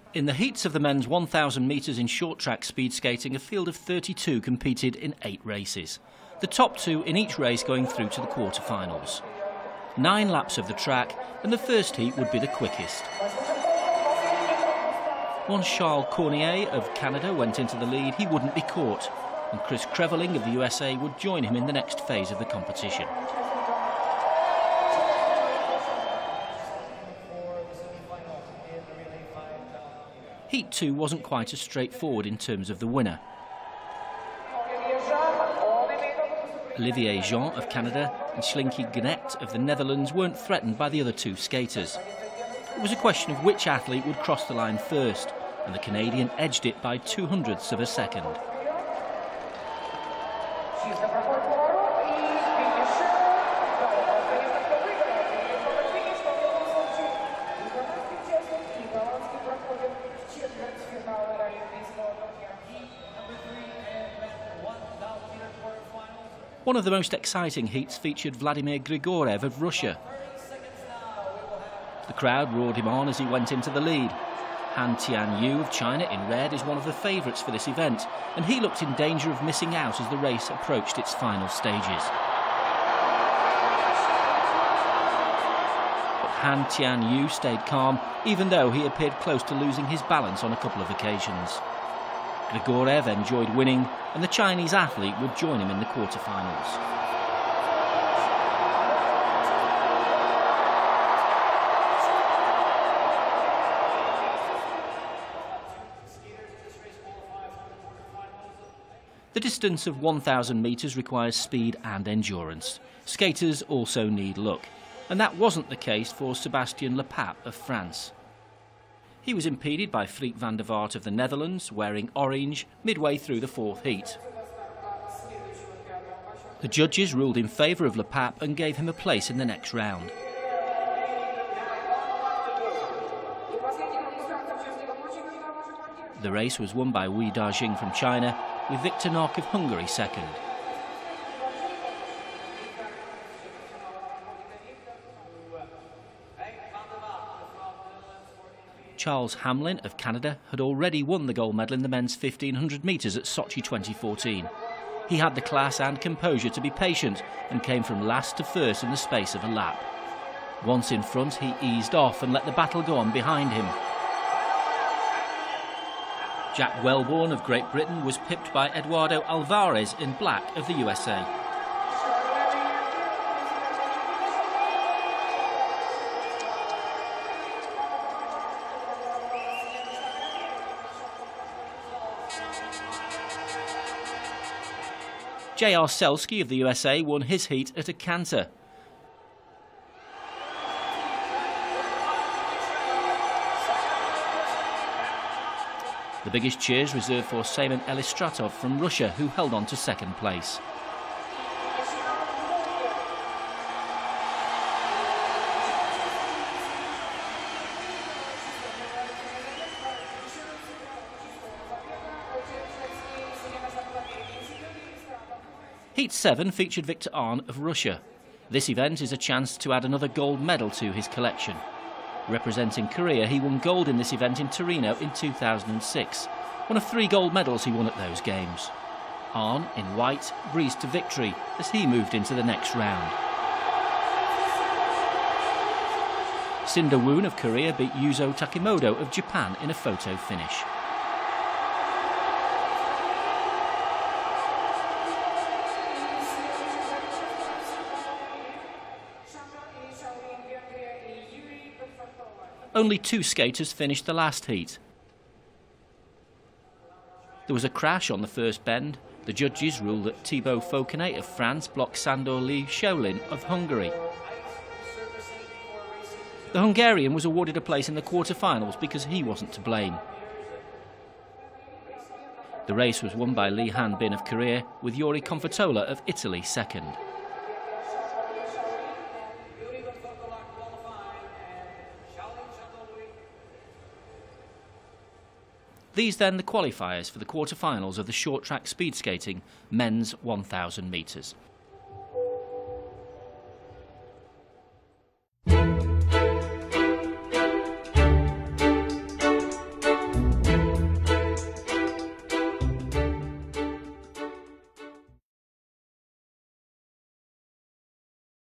In the heats of the men's 1,000 metres in short track speed skating, a field of 32 competed in 8 races. The top 2 in each race going through to the quarter-finals. 9 laps of the track, and the first heat would be the quickest. Once Charles Cornier of Canada went into the lead, he wouldn't be caught, and Chris Creveling of the USA would join him in the next phase of the competition. Heat 2 wasn't quite as straightforward in terms of the winner. Olivier Jean of Canada and Slinky Gnet of the Netherlands weren't threatened by the other 2 skaters. It was a question of which athlete would cross the line first, and the Canadian edged it by 0.02 of a second. One of the most exciting heats featured Vladimir Grigorev of Russia. The crowd roared him on as he went into the lead. Han Tianyu of China in red is one of the favourites for this event, and he looked in danger of missing out as the race approached its final stages. But Han Tianyu stayed calm, even though he appeared close to losing his balance on a couple of occasions. Grigorev enjoyed winning, and the Chinese athlete would join him in the quarter-finals. The distance of 1,000 metres requires speed and endurance. Skaters also need luck, and that wasn't the case for Sébastien Lepape of France. He was impeded by Friet van der Vaart of the Netherlands, wearing orange, midway through the 4th heat. The judges ruled in favour of Lepape and gave him a place in the next round. The race was won by Wei Dajing from China, with Victor Nock of Hungary second. Charles Hamlin of Canada had already won the gold medal in the men's 1,500 metres at Sochi 2014. He had the class and composure to be patient and came from last to first in the space of a lap. Once in front, he eased off and let the battle go on behind him. Jack Wellborn of Great Britain was pipped by Eduardo Alvarez in black of the USA. J.R. Selsky of the USA won his heat at a canter. The biggest cheers reserved for Semen Elistratov from Russia, who held on to second place. Heat 7 featured Victor Arn of Russia. This event is a chance to add another gold medal to his collection. Representing Korea, he won gold in this event in Torino in 2006, one of 3 gold medals he won at those games. Arn, in white, breezed to victory as he moved into the next round. Cinder Woon of Korea beat Yuzo Takimoto of Japan in a photo finish. Only 2 skaters finished the last heat. There was a crash on the first bend. The judges ruled that Thibaut Fauconnet of France blocked Sandor Lee Shaolin of Hungary. The Hungarian was awarded a place in the quarter-finals because he wasn't to blame. The race was won by Lee Han-bin of Korea, with Yuri Confortola of Italy second. These then the qualifiers for the quarter-finals of the short track speed skating men's 1,000 metres.